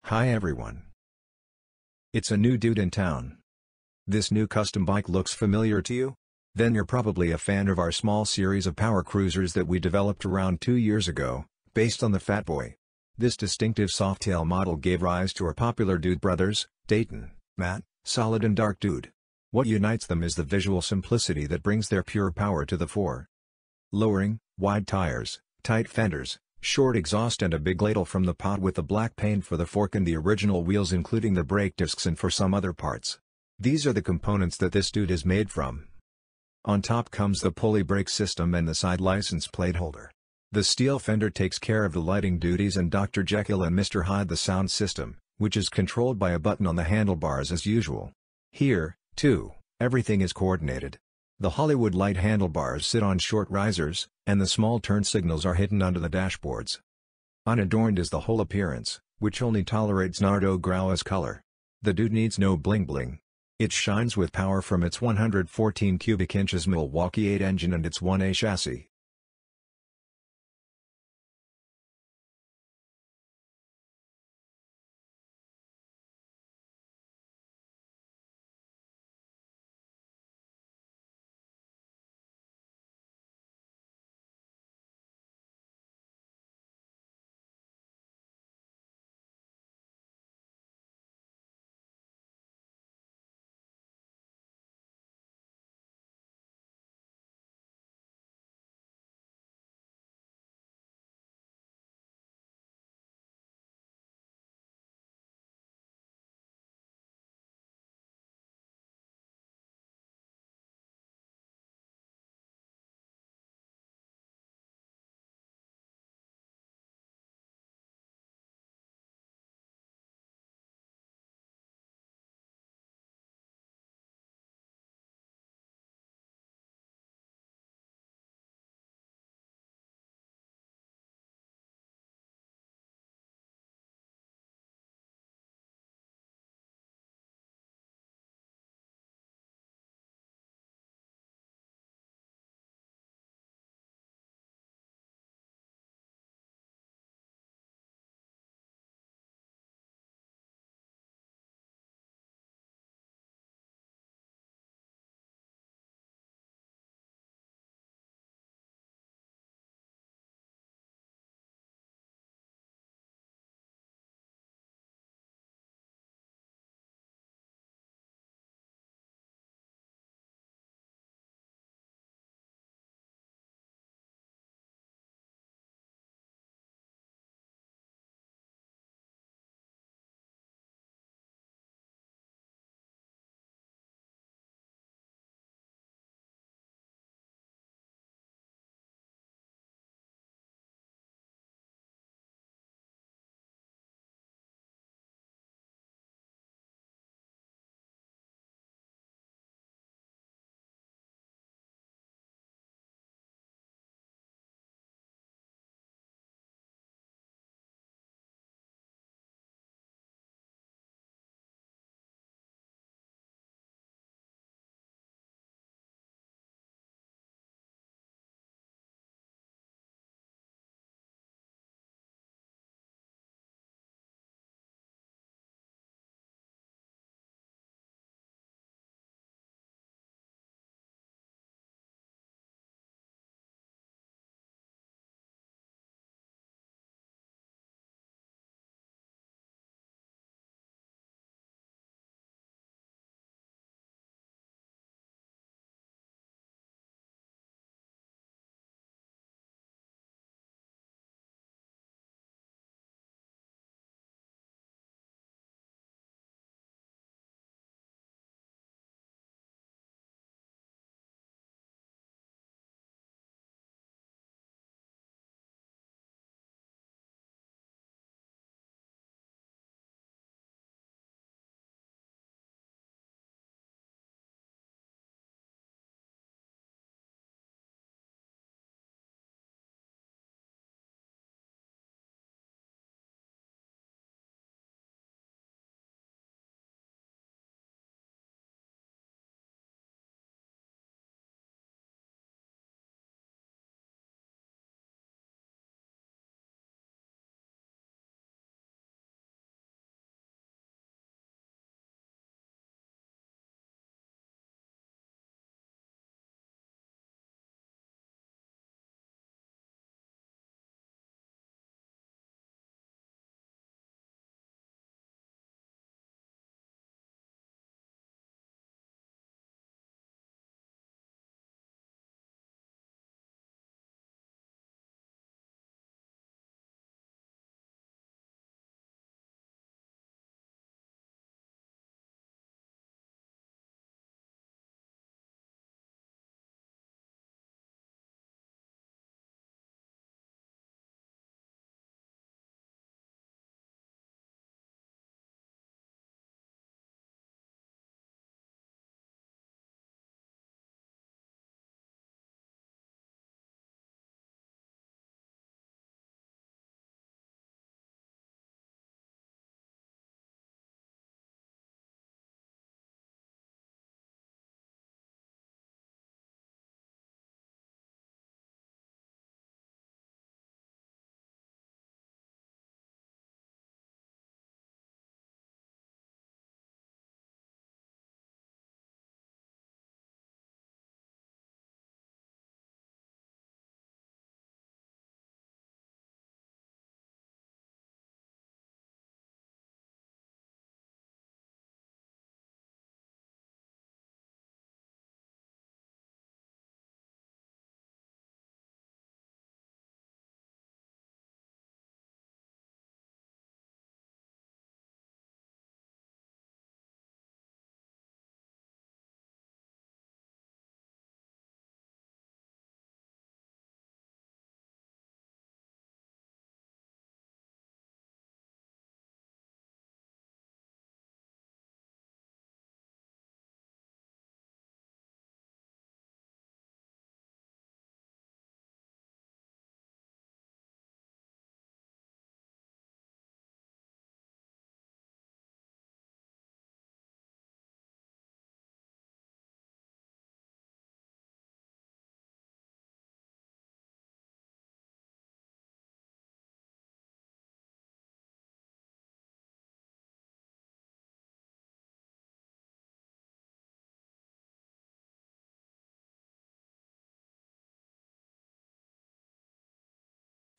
Hi everyone. It's a new dude in town. This new custom bike looks familiar to you? Then you're probably a fan of our small series of power cruisers that we developed around 2 years ago, based on the Fat Boy. This distinctive Softail model gave rise to our popular dude brothers, Dayton, Matte, Solid and Dark Dude. What unites them is the visual simplicity that brings their pure power to the fore. Lowering, wide tires, tight fenders, short exhaust and a big ladle from the pod with the black paint for the fork and the original wheels including the brake discs and for some other parts. These are the components that this dude is made from. On top comes the pulley brake system and the side license plate holder. The steel fender takes care of the lighting duties and Dr. Jekyll and Mr. Hyde the sound system, which is controlled by a button on the handlebars as usual. Here, too, everything is coordinated. The Hollywood light handlebars sit on short risers, and the small turn signals are hidden under the dashboards. Unadorned is the whole appearance, which only tolerates Nardograu as color. The dude needs no bling-bling. It shines with power from its 114 cubic inches Milwaukee-Eight engine and its 1A chassis.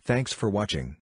Thanks for watching.